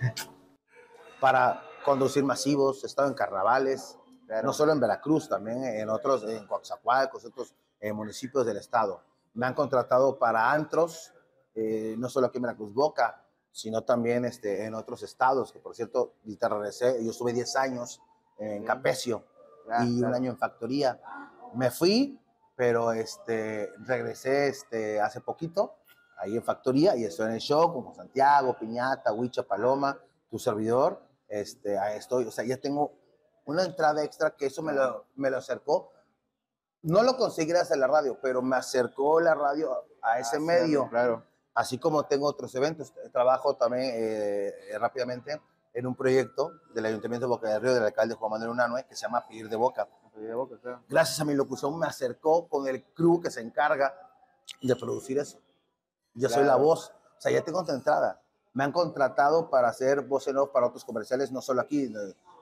para conducir masivos, he estado en carnavales, Claro. no solo en Veracruz, también en otros, en Coatzacoalcos, otros eh, municipios del estado. Me han contratado para antros, eh, no solo aquí en Veracruz Boca, sino también este, en otros estados, que por cierto, te regresé, yo estuve diez años en Sí. Capecio Ah, y claro. un año en Factoría. Me fui, pero este, regresé este, hace poquito, ahí en Factoría, y estoy en el show como Santiago, Piñata, Huicha, Paloma, tu servidor. Este, ahí estoy, o sea, ya tengo una entrada extra que eso me lo, me lo acercó. No lo conseguí gracias a la radio, pero me acercó la radio a ese Hacerlo, medio. claro. Así como tengo otros eventos, trabajo también eh, rápidamente en un proyecto del Ayuntamiento de Boca del Río del alcalde Juan Manuel Unanue que se llama Pedir de Boca. De boca, claro. Gracias a mi locución me acercó con el crew que se encarga de producir eso. Yo soy la Claro. voz, o sea, ya tengo entrada. Me han contratado para hacer voz en off para otros comerciales, no solo aquí.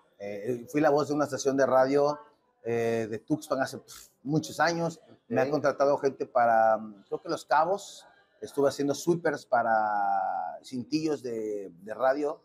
Eh, fui la voz de una estación de radio eh, de Tuxpan hace pff, muchos años. Ok. Me han contratado gente para, creo que Los Cabos. Estuve haciendo sweepers para cintillos de, de radio,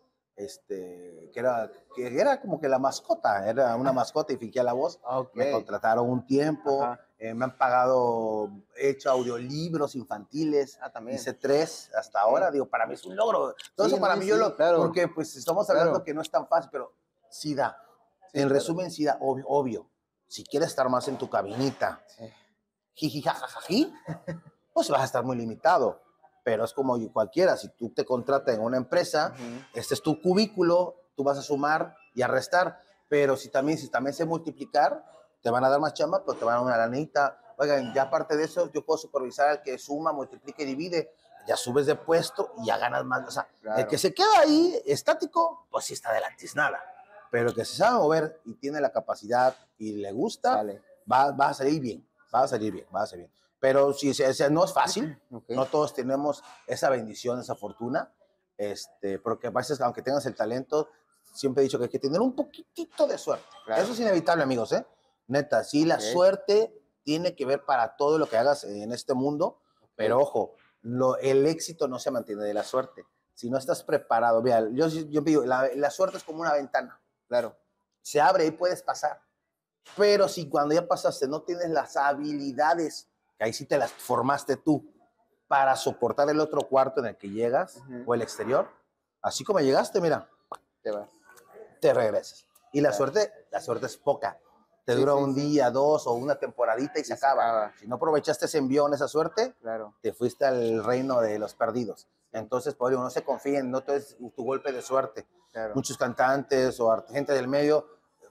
este, que, era, que era como que la mascota, era una mascota y fingía la voz. Ok. Me contrataron un tiempo. Ajá. Eh, me han pagado, he hecho audiolibros infantiles, Ah, también. hice tres hasta ahora, digo, para mí es un logro. Todo Sí, eso para no, mí sí, yo lo, claro. porque pues estamos hablando Claro. que no es tan fácil, pero sí da. Sí, en claro. resumen, sí da, obvio, obvio. Si quieres estar más en tu cabinita, Sí. jiji, jajajaji, pues vas a estar muy limitado. Pero es como cualquiera, si tú te contratas en una empresa, Ujú. este es tu cubículo, tú vas a sumar y a restar. Pero si también, si también sé multiplicar, te van a dar más chamba, pues te van a dar una lanita. Oigan, ya aparte de eso, yo puedo supervisar al que suma, multiplica y divide. Ya subes de puesto y ya ganas más. O sea, Claro. el que se queda ahí estático, pues sí está de la tiznada. Pero el que se sabe mover y tiene la capacidad y le gusta, Sale. va, va a salir bien. Va a salir bien, va a salir bien. Pero si si, si, no es fácil, Ok. no todos tenemos esa bendición, esa fortuna, este, porque a veces, aunque tengas el talento, siempre he dicho que hay que tener un poquitito de suerte. Claro. Eso es inevitable, amigos, ¿eh? Neta, sí, la Ok. suerte tiene que ver para todo lo que hagas en este mundo, pero ojo, lo, el éxito no se mantiene de la suerte. Si no estás preparado, mira, yo, yo digo, la, la suerte es como una ventana, Claro. se abre y puedes pasar. Pero si cuando ya pasaste no tienes las habilidades, que ahí sí te las formaste tú, para soportar el otro cuarto en el que llegas, Ujú. o el exterior, así como llegaste, mira, Te vas. te regresas. Y la Claro. suerte, la suerte es poca. Te Sí, dura sí, un sí. día, dos o una temporadita y, Y se, se acaba. acaba. Si no aprovechaste ese envión, esa suerte, Claro. te fuiste al reino de los perdidos. Sí. Entonces, por ello, no se confíen, no todo es tu golpe de suerte. Claro. Muchos cantantes o art- gente del medio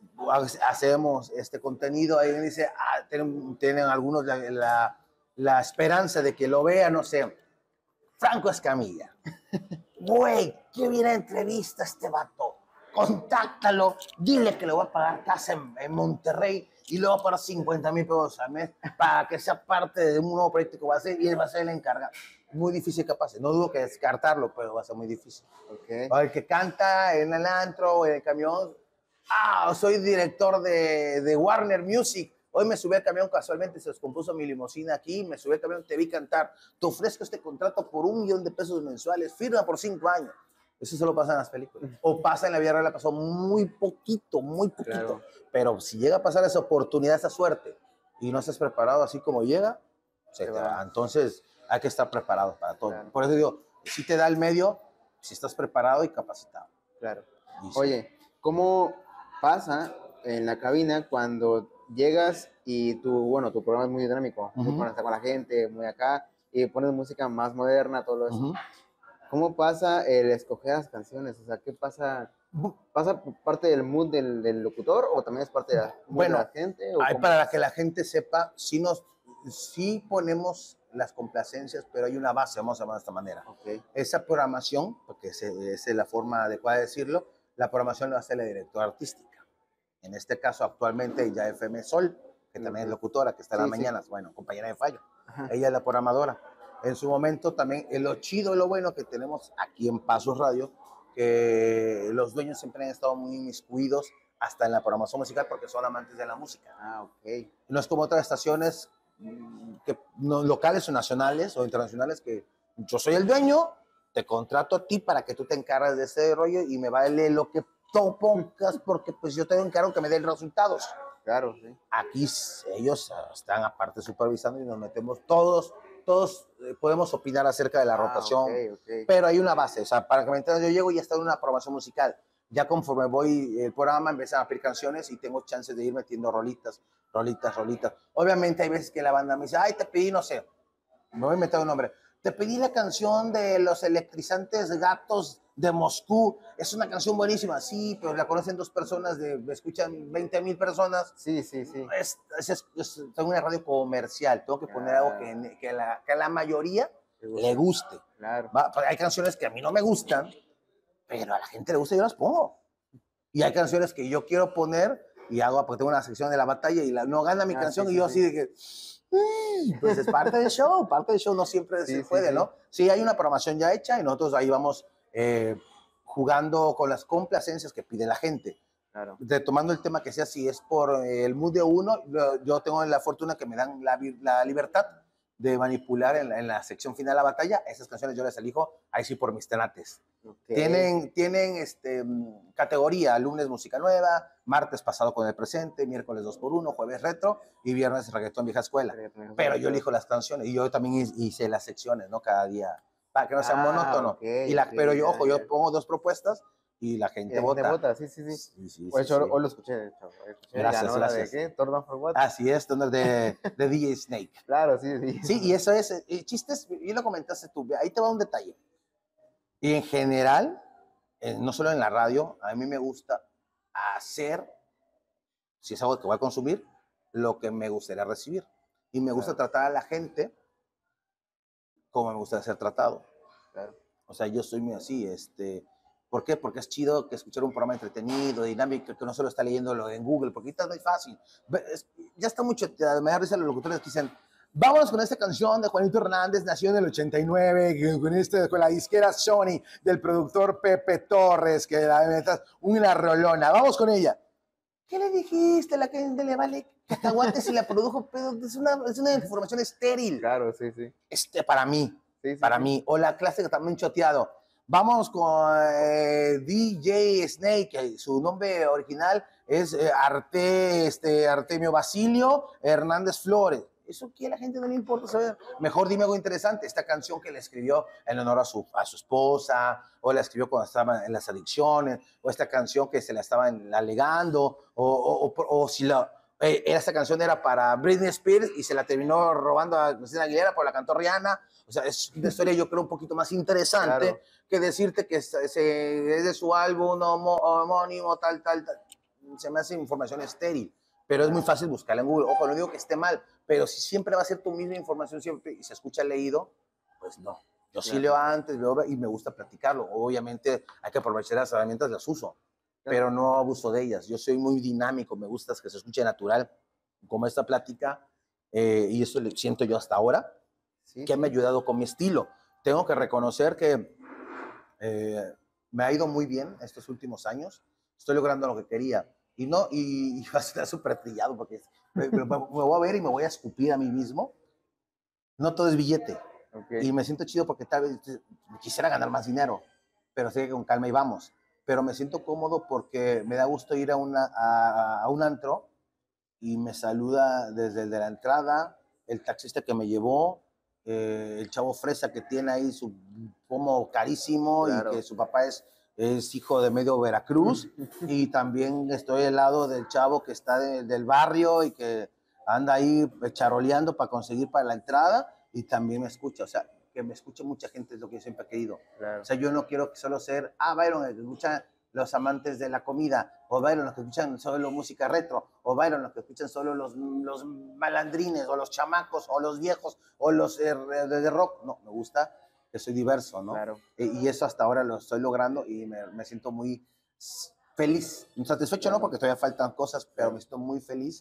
hacemos este contenido, ahí dice, ah, tienen, tienen algunos la, la, la esperanza de que lo vean, no sé, Franco Escamilla. Güey, qué bien entrevista este vato. Contáctalo, dile que le voy a pagar casa en, en Monterrey y le voy a pagar cincuenta mil pesos al mes para que sea parte de un nuevo proyecto que va a hacer y él va a ser el encargado. Muy difícil que pase. No dudo que descartarlo, pero va a ser muy difícil. Ok. O el que canta en el antro o en el camión. Ah, soy director de, de Warner Music. Hoy me subí al camión, casualmente se descompuso mi limusina aquí, me subí al camión, te vi cantar. Te ofrezco este contrato por un millón de pesos mensuales, firma por cinco años. Eso solo pasa en las películas. O pasa en la vida real, pasó muy poquito, muy poquito. Claro. Pero si llega a pasar esa oportunidad, esa suerte, y no estás preparado así como llega, se Se te va. va. Entonces hay que estar preparado para todo. Claro. Por eso digo, si te da el medio, si estás preparado y capacitado. Claro. Y sí. Oye, ¿cómo pasa en la cabina cuando llegas y tu, bueno, tu programa es muy dinámico, muy Ujú. conectado con la gente, muy acá, y pones música más moderna, todo eso? Ujú. ¿Cómo pasa el escoger las canciones? O sea, ¿qué pasa? ¿Pasa por parte del mood del, del locutor o también es parte de la, mood Bueno, de la gente? ¿O Hay, cómo? para que la gente sepa, sí, nos, sí ponemos las complacencias, pero hay una base, vamos a llamar de esta manera. Ok. Esa programación, porque esa es la forma adecuada de decirlo, la programación la hace la directora artística. En este caso, actualmente ya F M Sol, que también es Ujú. locutora, que está en las Sí, sí. mañanas, bueno, compañera de Fallo. Ajá. Ella es la programadora. En su momento también, eh, lo chido y lo bueno que tenemos aquí en Pasos Radio, que los dueños siempre han estado muy inmiscuidos hasta en la programación musical porque son amantes de la música. Ah, ok. No es como otras estaciones mm, que, no, locales o nacionales o internacionales que yo soy el dueño, te contrato a ti para que tú te encargues de ese rollo y me vale lo que tú pongas porque pues yo te encargo que me den resultados. Claro, sí. Aquí ellos están aparte supervisando y nos metemos todos, todos eh, podemos opinar acerca de la Ah, rotación, ok, ok. pero hay una base, o sea, para que me entiendas, yo llego y ya está en una aprobación musical. Ya conforme voy el programa, empiezan a pedir canciones y tengo chances de ir metiendo rolitas, rolitas, rolitas. Obviamente hay veces que la banda me dice, ay, te pedí, no sé, me voy a inventar un nombre, te pedí la canción de los electrizantes gatos de Moscú, es una canción buenísima, sí, pero la conocen dos personas, de, me escuchan veinte mil personas, Sí, sí, sí. es, es, es, es, tengo una radio comercial, tengo que poner algo que, que, la, que a la mayoría le guste. Claro. ¿Va? Hay canciones que a mí no me gustan, pero a la gente le gusta y yo las pongo. Y hay canciones que yo quiero poner y hago, porque tengo una sección de la batalla y la, no gana mi Ah, canción sí, y sí, yo sí. así de que... Pues es parte del show, parte del show no siempre Sí, se sí, puede, sí. ¿no? Sí, hay una programación ya hecha y nosotros ahí vamos eh, jugando con las complacencias que pide la gente. Claro. Retomando el tema que sea, si es por eh, el mood de uno, yo tengo la fortuna que me dan la, la libertad de manipular en la, en la sección final de la batalla. Esas canciones yo las elijo, ahí sí por mis tenates. Okay. Tienen, tienen este, categoría, lunes música nueva, martes pasado con el presente, miércoles dos por uno, jueves retro y viernes reggaetón vieja escuela. Reggaetón, Pero yo elijo las canciones y yo también hice las secciones, ¿no? Cada día, para que no sea Ah, monótono. okay, y la, okay, pero yo, ya, ojo, ya. yo pongo dos propuestas y la gente Y la gente vota. vota, sí, sí, sí. Sí, sí, Pues sí, hoy, sí. hoy lo escuché, de hecho. Escuché, Gracias, ganó la gracias. de qué, Turn Down for What. Así es, Thunder de, de D J Snake. Claro, sí, sí. Sí, y eso es, el chiste es, y lo comentaste tú, ahí te va un detalle. Y en general, eh, no solo en la radio, a mí me gusta hacer, si es algo que voy a consumir, lo que me gustaría recibir. Y me gusta Claro. tratar a la gente como me gusta ser tratado. Claro. O sea, yo soy muy así, este... ¿Por qué? Porque es chido que escuchar un programa entretenido, dinámico, que no solo está leyéndolo en Google, porque ahorita no es fácil. Es, ya está mucho, me da risa los locutores que dicen, vámonos con esta canción de Juanito Hernández, nació en el ochenta y nueve, con, este, con la disquera Sony, del productor Pepe Torres, que la metas una rolona, vamos con ella. ¿Qué le dijiste? La que le vale cacahuates y la produjo, pero es una, es una información estéril. Claro, sí, sí. Este, para mí, Sí, sí, para sí. mí. O la clásica también choteado. Vamos con eh, D J Snake, que su nombre original es eh, Arte, este, Artemio Basilio Hernández Flores. Eso que a la gente no le importa saber. Mejor dime algo interesante. Esta canción que le escribió en honor a su, a su esposa, o la escribió cuando estaba en las adicciones, o esta canción que se la estaban alegando, o, o, o, o si la, eh, esta canción era para Britney Spears y se la terminó robando a Cristina Aguilera, por la cantó Rihanna. O sea, es una historia yo creo un poquito más interesante claro. que decirte que es, es, es de su álbum homónimo, tal, tal, tal. Se me hace información estéril, pero es muy fácil buscarla en Google. Ojo, no digo que esté mal, pero si siempre va a ser tu misma información siempre y se escucha leído, pues no. Yo sí claro. leo antes leo y me gusta platicarlo. Obviamente hay que aprovechar las herramientas, las uso, claro. pero no abuso de ellas. Yo soy muy dinámico, me gusta que se escuche natural, como esta plática, eh, y eso lo siento yo hasta ahora. Sí, que sí. me ha ayudado con mi estilo. Tengo que reconocer que eh, me ha ido muy bien estos últimos años. Estoy logrando lo que quería. Y no, y, y va a estar súper trillado porque me, me, me voy a ver y me voy a escupir a mí mismo. No todo es billete. Okay. Y me siento chido porque tal vez quisiera ganar más dinero, pero sé que con calma y vamos. Pero me siento cómodo porque me da gusto ir a, una, a, a un antro y me saluda desde el de la entrada, el taxista que me llevó, Eh, el chavo fresa que tiene ahí su pomo carísimo claro. y que su papá es, es hijo de medio Veracruz y también estoy al lado del chavo que está de, del barrio y que anda ahí charoleando para conseguir para la entrada y también me escucha, o sea, que me escuche mucha gente es lo que yo siempre he querido, claro. o sea, yo no quiero solo ser, ah, Byron, el que escucha los amantes de la comida, o Byron, los que escuchan solo música retro, o Byron, los que escuchan solo los, los malandrines, o los chamacos, o los viejos, o los eh, de, de rock. No, me gusta que soy diverso, ¿no? Claro. E, y eso hasta ahora lo estoy logrando y me, me siento muy feliz. Satisfecho claro. no, porque todavía faltan cosas, pero me siento muy feliz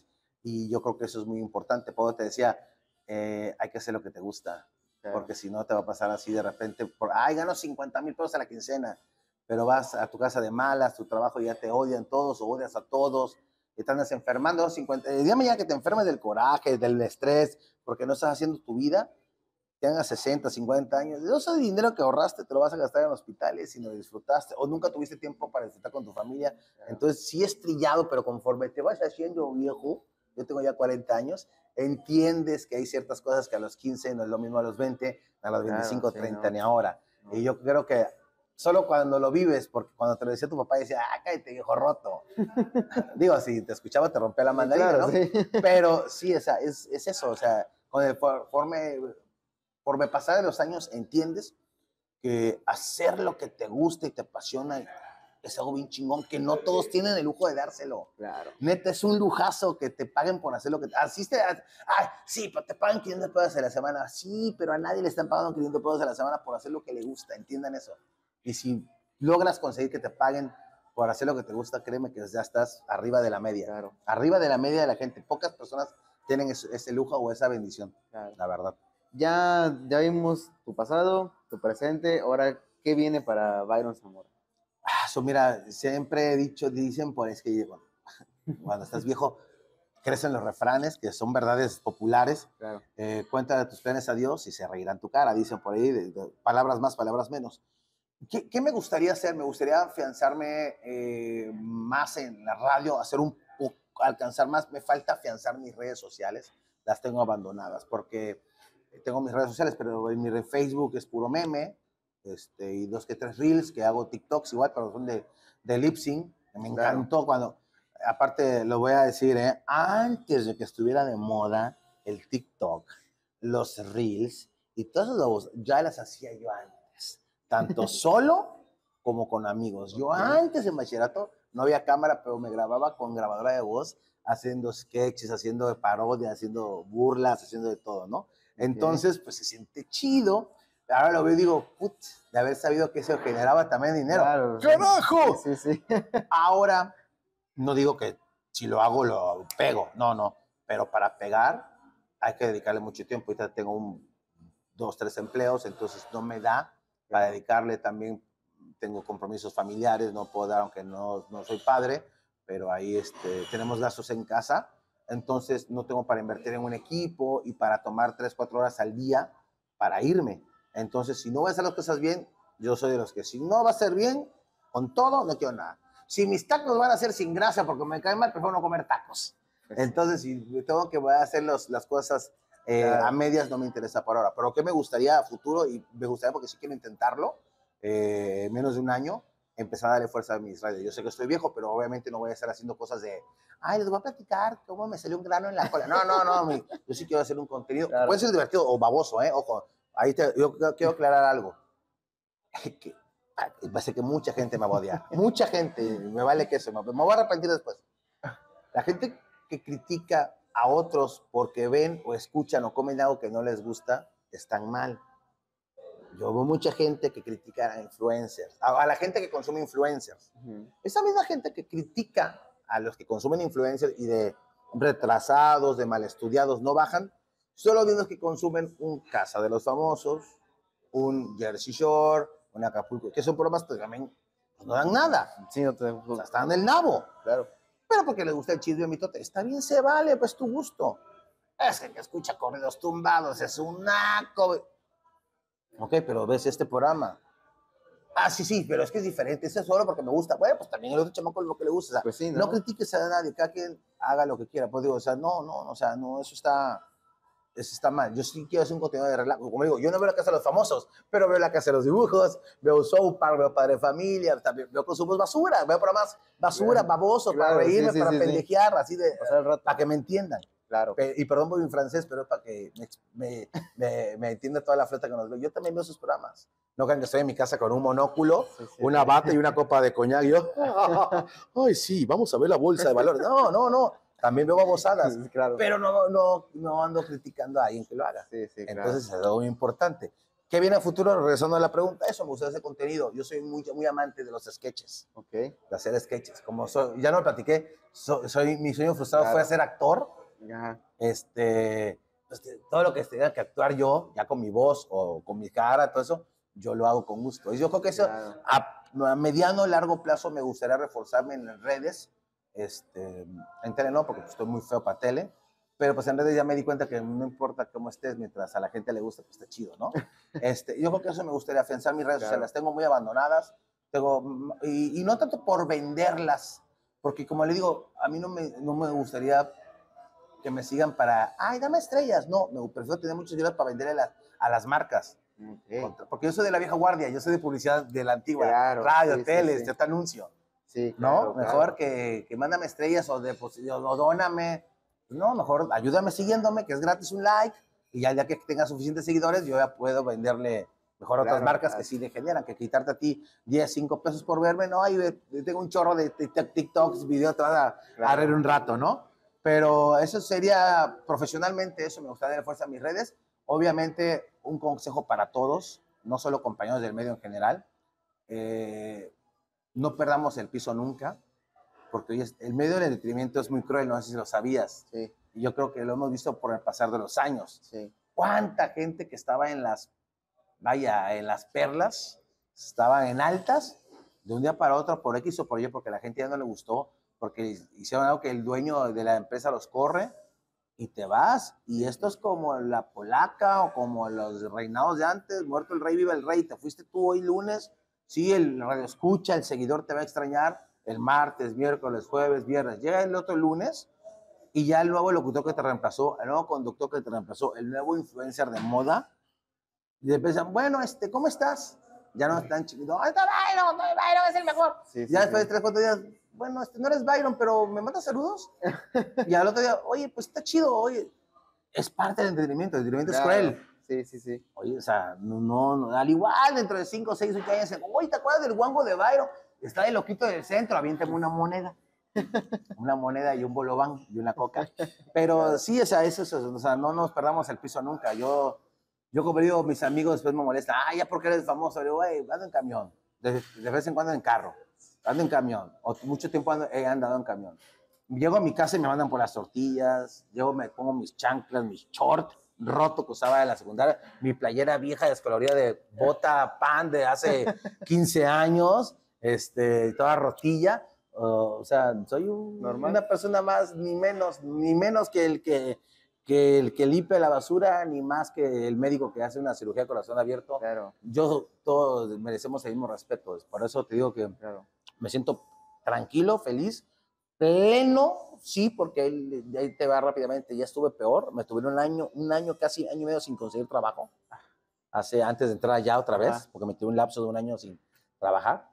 Y yo creo que eso es muy importante. Por te decía, eh, hay que hacer lo que te gusta, claro. Porque si no te va a pasar así de repente, por, ay, gano cincuenta mil pesos a la quincena, pero vas a tu casa de malas, tu trabajo ya te odian todos o odias a todos, y te andas enfermando. cincuenta, el día de mañana que te enfermes del coraje, del estrés, porque no estás haciendo tu vida, tengas sesenta, cincuenta años, ese dinero que ahorraste te lo vas a gastar en hospitales y no disfrutaste, o nunca tuviste tiempo para disfrutar con tu familia. Claro. Entonces, sí es trillado, pero conforme te vas haciendo viejo, yo tengo ya cuarenta años, entiendes que hay ciertas cosas que a los quince no es lo mismo a los veinte, a los veinticinco, claro, sí, treinta, no. Ni ahora. No. Y yo creo que solo cuando lo vives, porque cuando te lo decía tu papá, decía, ah, cállate, viejo roto. Digo, si te escuchaba, te rompía la mandarina, claro, ¿no? Sí. Pero sí, o sea, es, es eso, o sea, conforme, conforme pasar de los años, entiendes que hacer lo que te gusta y te apasiona es algo bien chingón, que no todos tienen el lujo de dárselo. Claro. Neta, es un lujazo que te paguen por hacer lo que... Asiste a, ay, sí, pero te pagan quinientos pesos a la semana. Sí, pero a nadie le están pagando quinientos pesos a la semana por hacer lo que le gusta, entiendan eso. Y si logras conseguir que te paguen por hacer lo que te gusta, créeme que ya estás arriba de la media. Claro. Arriba de la media de la gente. Pocas personas tienen ese, ese lujo o esa bendición, claro. La verdad. Ya, ya vimos tu pasado, tu presente, ahora, ¿qué viene para Byron Zamora? Ah, so, mira, siempre he dicho, dicen, pues que bueno, cuando estás viejo, crecen los refranes, que son verdades populares. Claro. Eh, cuenta tus planes a Dios y se reirán tu cara, dicen por ahí, de, de, palabras más, palabras menos. ¿Qué, ¿Qué me gustaría hacer? Me gustaría afianzarme eh, más en la radio, hacer un poco, alcanzar más. Me falta afianzar mis redes sociales, las tengo abandonadas, porque tengo mis redes sociales, pero en mi Facebook es puro meme, este, y dos que tres reels, que hago TikToks igual, pero son de, de lip sync. Me encantó, claro. Cuando, aparte lo voy a decir, ¿eh? Antes de que estuviera de moda el TikTok, los reels y todos los, ya las hacía yo antes, tanto solo como con amigos. Yo antes en bachillerato no había cámara, pero me grababa con grabadora de voz, haciendo sketches, haciendo parodias, haciendo burlas, haciendo de todo, ¿no? Entonces, pues se siente chido. Ahora lo veo y digo, put, de haber sabido que eso generaba también dinero. Claro, ¡carajo! Sí, sí, sí. Ahora, no digo que si lo hago, lo pego. No, no. Pero para pegar hay que dedicarle mucho tiempo. Ahorita tengo un, dos, tres empleos, entonces no me da para dedicarle también. Tengo compromisos familiares, no puedo dar, aunque no, no soy padre, pero ahí este, tenemos gastos en casa. Entonces no tengo para invertir en un equipo y para tomar tres, cuatro horas al día para irme. Entonces, si no voy a hacer las cosas bien, yo soy de los que si no va a ser bien, con todo, no quiero nada. Si mis tacos van a ser sin grasa porque me caen mal, prefiero no comer tacos. Entonces, si tengo que voy a hacer los, las cosas eh, claro. a medias, no me interesa por ahora. Pero ¿qué me gustaría a futuro? Y me gustaría, porque sí quiero intentarlo, eh, menos de un año, empezar a darle fuerza a mis redes. Yo sé que estoy viejo, pero obviamente no voy a estar haciendo cosas de, ay, les voy a platicar cómo me salió un grano en la cola. No, no, no, mi, yo sí quiero hacer un contenido. Claro. Puede ser divertido o baboso, ¿eh? Ojo, ahí te, yo quiero aclarar algo. Que, va a ser que mucha gente me va a odiar. Mucha gente, me vale que eso, me, me voy a arrepentir después. La gente que critica a otros porque ven o escuchan o comen algo que no les gusta, están mal. Yo veo mucha gente que critica a influencers, a, a la gente que consume influencers. Uh-huh. Esa misma gente que critica a los que consumen influencers y de retrasados, de mal estudiados, no bajan, solo viendo que consumen un Casa de los Famosos, un Jersey Shore, un Acapulco, que son programas que también no dan nada. Sí, no te... O sea, están en el nabo. Claro. Pero porque les gusta el chisme mitote. Está bien, se vale, pues tu gusto. Es que el que escucha corridos tumbados es un naco. Ok, pero ves este programa. Ah, sí, sí, pero es que es diferente. Ese es solo porque me gusta. Bueno, pues también el otro chamaco es lo que le gusta. O sea, pues sí, ¿no? No critiques a nadie, cada quien haga lo que quiera. Pues digo, o sea, no, no, o sea, no, eso está... Eso está mal. Yo sí quiero hacer un contenido de relajo. Como digo, yo no veo la Casa de los Famosos, pero veo la Casa de los Dibujos, veo South Park, veo Padre de Familia, también veo consumos basura, veo programas basura, claro. baboso, claro, para reírme, sí, sí, para sí, pendejear, sí. así de, para que me entiendan. Claro. Y perdón por mi francés, pero es para que me, me, me, me entienda toda la flota que nos ve. Yo también veo sus programas. No crean que estoy en mi casa con un monóculo, sí, sí, una bata y una copa de coñac. Y yo, ay, sí, vamos a ver la bolsa de valores. No, no, no. También veo babosadas, claro. pero no, no, no ando criticando a alguien que lo haga. Sí, sí, Entonces claro. es algo muy importante. ¿Qué viene a futuro? Regresando a la pregunta, eso, me gusta ese contenido. Yo soy muy, muy amante de los sketches, okay. de hacer sketches. Como soy, ya no lo platiqué, so, soy, mi sueño frustrado claro. fue ser actor. Ajá. Este, este, todo lo que tenga que actuar yo, ya con mi voz o con mi cara, todo eso, yo lo hago con gusto. Y yo creo que eso, Claro. a, a mediano, largo plazo, me gustaría reforzarme en las redes. Este, en tele no, porque pues, estoy muy feo para tele. Pero pues en redes ya me di cuenta que no importa cómo estés, mientras a la gente le guste, pues está chido, ¿no? Este, yo creo que eso me gustaría afianzar mis redes Claro. sociales. Las tengo muy abandonadas. Tengo, y, y no tanto por venderlas, porque como le digo, a mí no me, no me gustaría que me sigan para, ay, dame estrellas. No, me prefiero tener muchos seguidores para venderle a las, a las marcas. Okay. Porque yo soy de la vieja guardia, yo soy de publicidad de la antigua. Claro, Radio, sí, tele, sí, sí. yo te anuncio. Sí, claro, ¿No? Mejor claro. que, que mándame estrellas o, de, o dóname. No, mejor ayúdame siguiéndome, que es gratis un like. Y ya el día que tenga suficientes seguidores, yo ya puedo venderle mejor a otras Claro, marcas claro. que sí le generan, que quitarte a ti diez, cinco pesos por verme. No, y tengo un chorro de TikToks, videos, te vas a, Claro. a reír un rato, ¿no? Pero eso sería profesionalmente, eso me gustaría darle fuerza a mis redes. Obviamente, un consejo para todos, no solo compañeros del medio en general. Eh, no perdamos el piso nunca, porque hoy es, el medio del entretenimiento es muy cruel, no sé si lo sabías. Sí. Y yo creo que lo hemos visto por el pasar de los años. Sí. ¿Cuánta gente que estaba en las, vaya, en las perlas, estaba en altas, de un día para otro, por X o por Y, porque a la gente ya no le gustó, porque hicieron algo que el dueño de la empresa los corre y te vas? Y esto es como la polaca o como los reinados de antes, muerto el rey, viva el rey, te fuiste tú hoy lunes, sí, el radio escucha, el seguidor te va a extrañar el martes, miércoles, jueves, viernes, llega el otro lunes y ya el nuevo locutor que te reemplazó, el nuevo conductor que te reemplazó, el nuevo influencer de moda, y te empiezan, bueno, este, ¿cómo estás? Ya no están chiquitos, ¡ay, está Byron! ¡Byron es el mejor! Sí, sí, Ya después sí. de tres, cuatro días, bueno, este, no eres Byron, pero ¿me mandas saludos? Y al otro día, oye, pues está chido, oye, es parte del entretenimiento, el entretenimiento Claro. es cruel. Sí, sí, sí. Oye, o sea, no, no, no, al igual, dentro de cinco, seis, ocho años, oye, ¿te acuerdas del guango de Byron? Está el loquito del centro, aviéntame una moneda. Una moneda y un bolobán y una coca. Pero sí, o sea, eso, eso, o sea, no nos perdamos el piso nunca. Yo, yo como digo, mis amigos después me molestan, ah, ya porque eres famoso. Le digo, güey, ando en camión. De, de vez en cuando en carro. Ando en camión. O mucho tiempo ando, he andado en camión. Llego a mi casa y me mandan por las tortillas. Llego, me pongo mis chanclas, mis shorts roto que usaba de la secundaria, mi playera vieja descolorida de bota pan de hace quince años, este, toda rotilla. Uh, o sea, soy un, Normal. una persona más, ni menos, ni menos que el que, que el que limpia la basura, ni más que el médico que hace una cirugía de corazón abierto. Claro. Yo, todos merecemos el mismo respeto. Por eso te digo que Claro. me siento tranquilo, feliz, pleno, sí, porque ahí, ahí te va rápidamente. Ya estuve peor, me tuvieron un año, un año, casi año y medio sin conseguir trabajo, hace, antes de entrar allá otra vez, Ajá. porque me tuve un lapso de un año sin trabajar.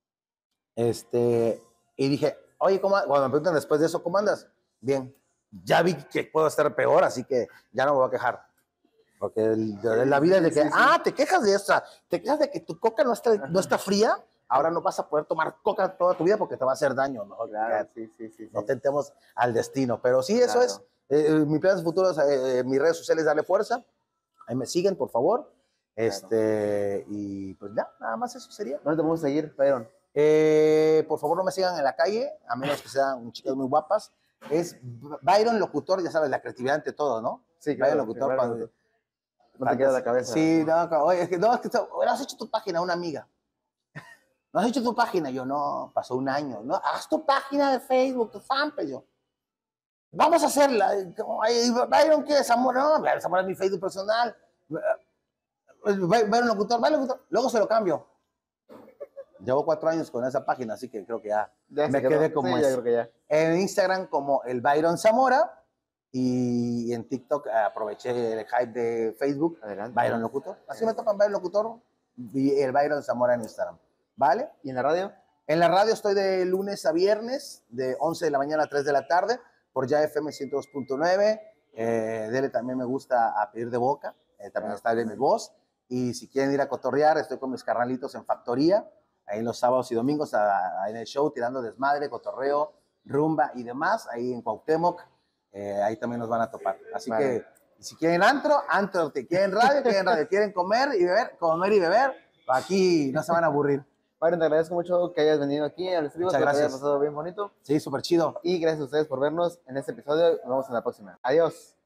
Este, y dije, oye, ¿cómo? Cuando me preguntan después de eso, ¿cómo andas? Bien, ya vi que puedo estar peor, así que ya no me voy a quejar. Porque el, de la vida es de que, Sí, sí. ah, te quejas de esa, te quejas de que tu coca no está, no está fría, ahora no vas a poder tomar coca toda tu vida porque te va a hacer daño, ¿no? Claro, sí, sí, sí, sí. No tentemos al destino, pero sí, eso Claro. es. Eh, mi plan futuro es, eh, mis redes sociales, darle fuerza. Ahí me siguen, por favor. Este, y pues ya, nada más eso sería. ¿Dónde te podemos seguir, Byron? Eh, por favor, no me sigan en la calle, a menos que sean chicas muy guapas. Es Byron Locutor, ya sabes, la creatividad ante todo, ¿no? Sí, Byron claro. Locutor. Byron Cuando, Locutor. No te queda la cabeza. Sí, no, oye, es que no, es que no has hecho tu página, una amiga. ¿No has hecho tu página? Yo, no, pasó un año. No, haz tu página de Facebook, tu fanpage. Yo, vamos a hacerla. Byron, ¿qué es? Zamora. No, Zamora es mi Facebook personal. Byron Locutor, Byron Locutor. Luego se lo cambio. Llevo cuatro años con esa página, así que creo que ya, Ya me se quedé quedó. como Sí, es. ya creo que ya. En Instagram como el Byron Zamora. Y en TikTok aproveché el hype de Facebook. Adelante. Byron Locutor. Así me tocan Byron Locutor y el Byron Zamora en Instagram. ¿Vale? ¿Y en la radio? En la radio estoy de lunes a viernes, de once de la mañana a tres de la tarde, por ya F M ciento dos punto nueve. Eh, dele también me gusta a pedir de boca, eh, también Claro. está de mi voz. Y si quieren ir a cotorrear, estoy con mis carnalitos en Factoría, ahí los sábados y domingos a, a, en el show, tirando desmadre, cotorreo, rumba y demás, ahí en Cuauhtémoc, eh, ahí también nos van a topar. Así Vale. que si quieren antro, antro, te quieren radio, quieren radio, quieren comer y beber, comer y beber, aquí no se van a aburrir. Byron, te agradezco mucho que hayas venido aquí al estribo. Muchas Espero que te haya gracias. pasado bien bonito. Sí, súper chido. Y gracias a ustedes por vernos en este episodio. Nos vemos en la próxima. Adiós.